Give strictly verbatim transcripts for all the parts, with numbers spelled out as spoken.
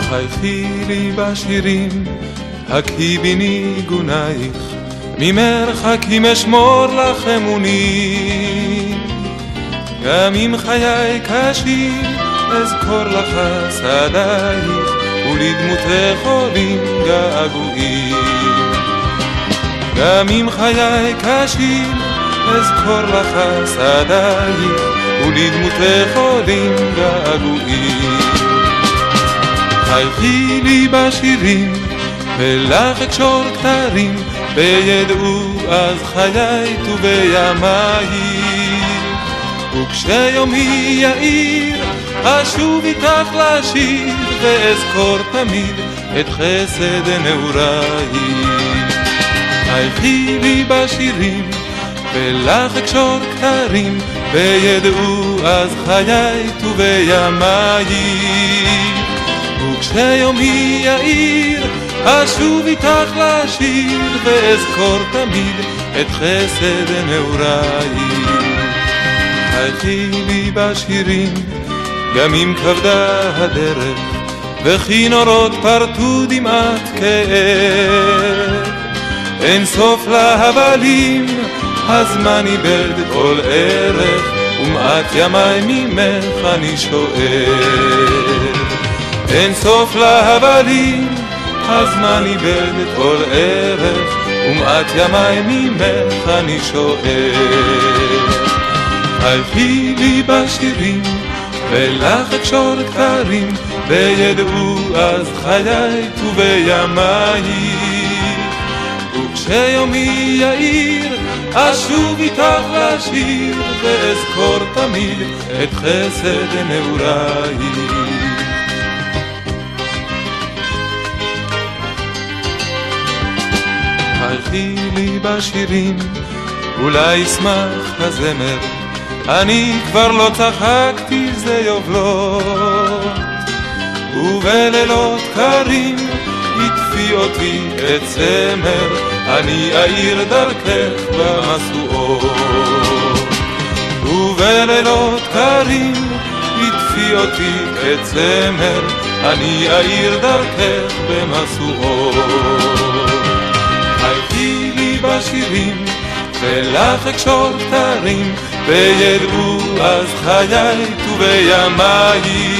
חייכי לי בשירים, הקי בי ניגונייך, ממרחקים אשמור לך אמונים. גם אם חיי קשים, אזכור לך שדייך, ולדמותך עולים געגועים. גם אם חיי קשים, אזכור לך שדייך, ולדמותך עולים געגועים. חייכי לי בשירים, ולך אקשור כתרים, בידעו אז חיי ובימי. וכשיומי יאיר, אשוב איתך לשיר, ואזכור תמיד את חסד נעוריי. חייכי לי בשירים, ולך אקשור כתרים, בידעו אז חיי ובימי. וכשיומי יאיר, אשוב איתך לשיר, ואזכור תמיד את חסד נעוריי. חייכי לי בשירים, גם אם כבדה הדרך, וכי נורות פרטו דמעת כאב. אין סוף להבלים, הזמן איבד כל ערך, ומעט ימי ממך אני שואל. אין סוף להבלים, הזמן איבד כל ערך, ומעט ימי ממך אני שואל. חייכי לי בשירים, ולך אקשור כתרים, בידעו אז חיי ובימי. וכשיומי יאיר, אשוב איתך לשיר, ואזכור תמיד את חסד נעוריי. חייכי לי בשירים, אולי ישמח הזמר, אני כבר לא צחקתי זה יובלות. ובלילות קרים יטפי אותי את צמר, אני אאיר דרכך במשואות. ובלילות קרים יטפי אותי את צמר, אני אאיר דרכך במשואות. חייכי לי בשירים, ולך אקשור כתרים, בידעו אז חיי ובימי.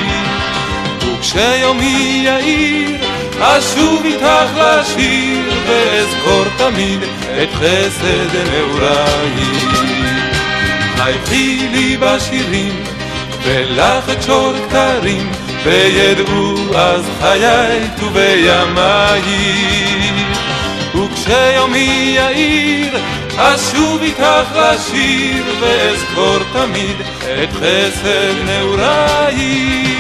וכשיומי יאיר, אשוב איתך לשיר, ואזכור תמיד את חסד נעוריי. חייכי לי בשירים, ולך אקשור כתרים, בידעו אז חיי ובימי. וכשיומי יאיר, אשוב איתך לשיר, ואזכור תמיד את חסד נעוריי.